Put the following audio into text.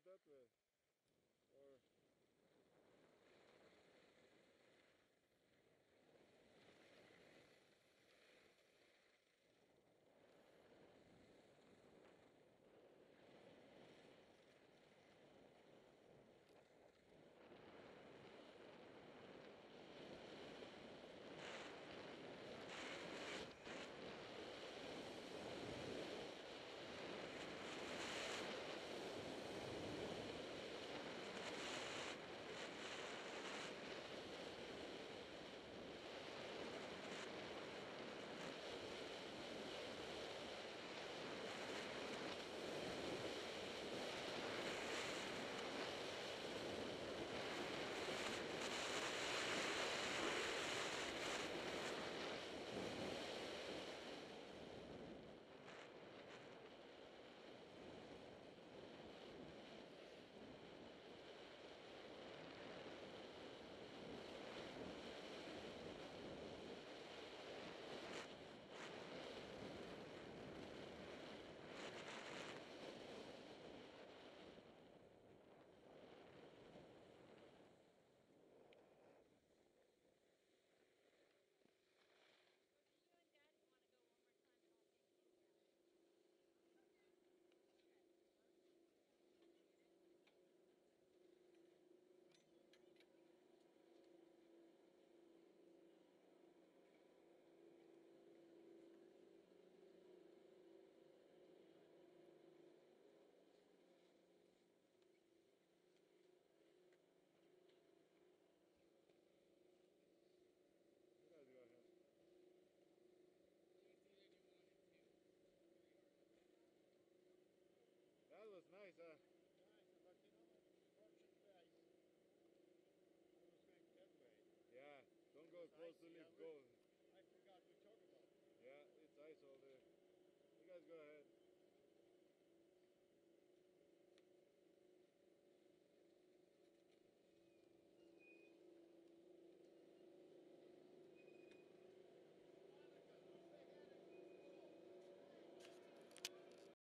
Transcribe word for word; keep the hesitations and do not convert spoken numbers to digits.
that way. Or you guys go ahead. That was nice, huh? Nice, but you know, unfortunately, I, I was going that way. Yeah, don't It go was close to icy. I, leaf. was, Go. I forgot we talked about it. Yeah, it's ice all there. You guys go ahead.